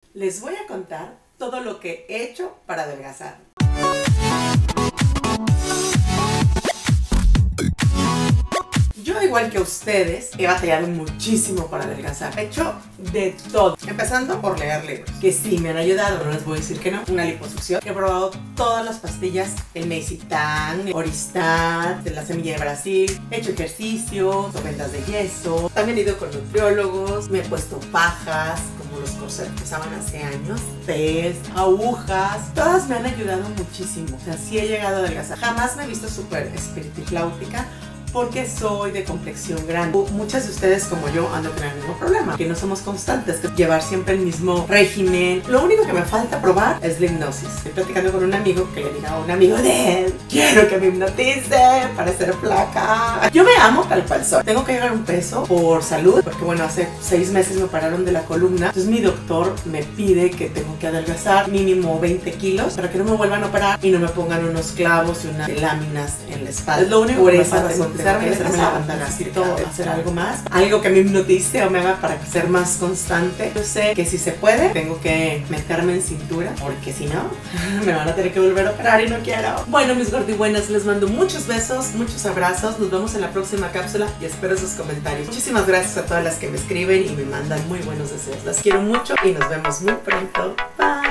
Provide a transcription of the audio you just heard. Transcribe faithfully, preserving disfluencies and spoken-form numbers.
Les voy a contar todo lo que he hecho para adelgazar. Yo, igual que ustedes, he batallado muchísimo para adelgazar. He hecho de todo, empezando por leer libros, que sí me han ayudado, no les voy a decir que no. Una liposucción. He probado todas las pastillas, el Meicitan, Oristat, de la semilla de Brasil. He hecho ejercicio, vendas de yeso. También he ido con nutriólogos. Me he puesto pajas, como los corsets que usaban hace años, test, agujas. Todas me han ayudado muchísimo. O sea, sí he llegado a adelgazar. Jamás me he visto súper espiritifláutica, porque soy de complexión grande. Muchas de ustedes, como yo, andan con el mismo problema, que no somos constantes, que llevar siempre el mismo régimen. Lo único que me falta probar es la hipnosis. Estoy platicando con un amigo que le diga a un amigo de él: quiero que me hipnotice para ser flaca. Yo me amo tal cual soy. Tengo que llegar a un peso por salud, porque bueno, hace seis meses me operaron de la columna. Entonces mi doctor me pide que tengo que adelgazar mínimo veinte kilos para que no me vuelvan a operar y no me pongan unos clavos y unas láminas en la espalda. Es lo único por que esa razón tengo que hacerme la banda, necesito hacer algo más, algo que me hipnotice o me haga para ser más constante. Yo sé que si se puede, tengo que meterme en cintura, porque si no, me van a tener que volver a operar y no quiero. Bueno, mis gordibuenas, les mando muchos besos, muchos abrazos. Nos vemos en la próxima cápsula y espero sus comentarios. Muchísimas gracias a todas las que me escriben y me mandan muy buenos deseos. Las quiero mucho y nos vemos muy pronto. Bye.